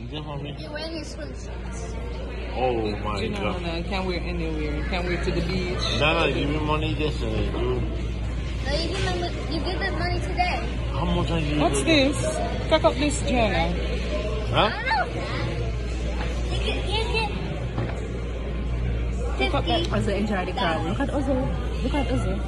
Get mommy. You're wearing your swim shorts. Oh my god. No, can't wear anywhere. Can't wear to the beach. Nana, give me money yesterday, dude. No, you give the money today. How much are you? What's this? Pick up this journal. Huh? I don't know. Pick up that. Also enjoy the crowd. Look at Ozzy. Look at Ozzy.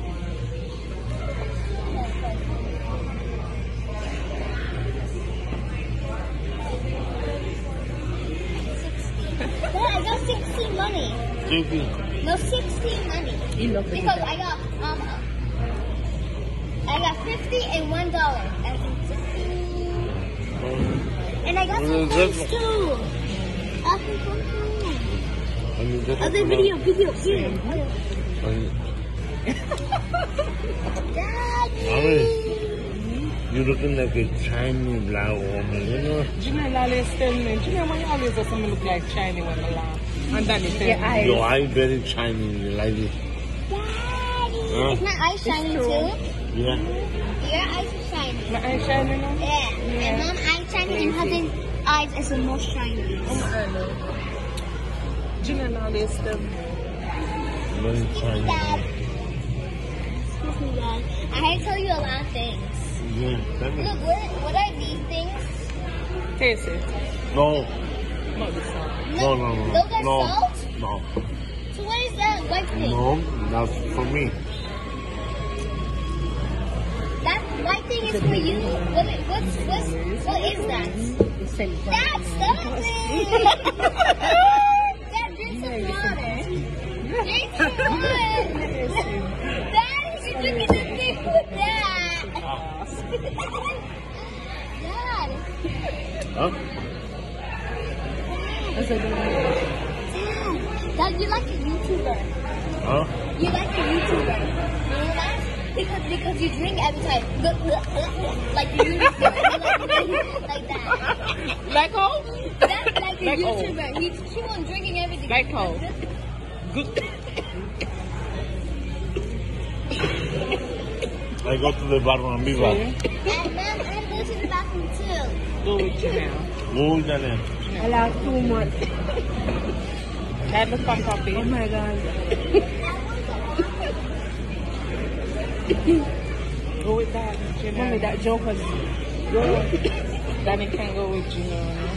I got 16 money. 16. No, 16 money. Because I got 50 and $1. And I got some coins too. Other video. Mommy, you looking like a Chinese black woman, you know? Janelle always tell me, Janelle, why you always have something look like Chinese when I laugh? And Danny tell me. Your eye very Chinese, you like it? Daddy. Huh? Is my eye shining too? Yeah. Your eyes are shining. My eye shining now? Yeah. And mom's eye shining and husband's eyes is the most shiny. Janelle always tell me. Very Chinese. Dad. Excuse me, Dad. I had to tell you a lot of things. Yeah, tell me. Look, what are these things? Taste it. No. Not the salt. No. Those are No. salt? No. So what is that white thing? No, that's for me. That white thing is for you? What is that? That's something! Dad, drink some water. Drink some water! Daddy, you're drinking the thing with that! Dad! Huh? Dad, you're like a YouTuber. Huh? You're like a YouTuber. You know that? Because you drink every time. Like you really like that. Like how? That's like a Like YouTuber. He keep on drinking everything. Like how? Good. I go to the bathroom and be back. And then I go to the bathroom too. Go with Janelle. Go, Janelle. I like too much. Have the fun puppy. Oh my god. Go with that, Janelle. Mommy, that joke was Danny can't go with Janelle.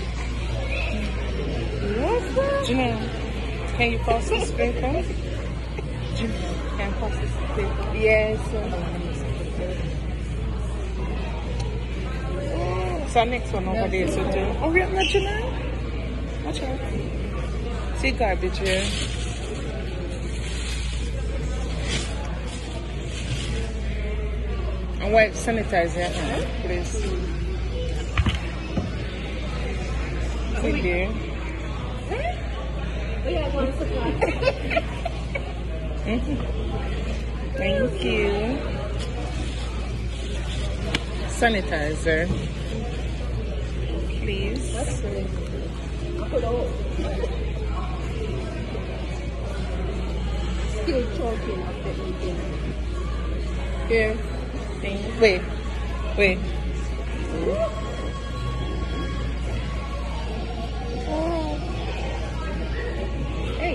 What's that? Janelle, can you pass this paper? Janelle, can you pass this paper? Yes. So next one over there, so too. Oh, yeah, not Janelle? Watch out. See garbage here. And wipe sanitize your hand, please. Sit there. Thank you. Sanitizer. Please. Still talking after eating. Here. Wait. Hey.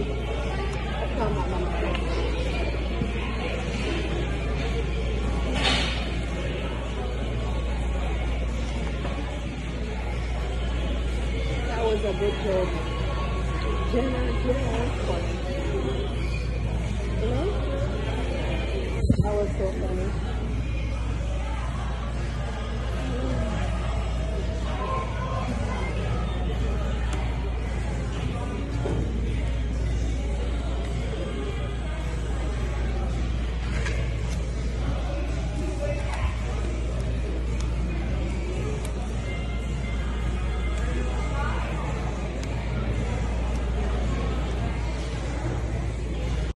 That was a good job. Jenna, that was so funny.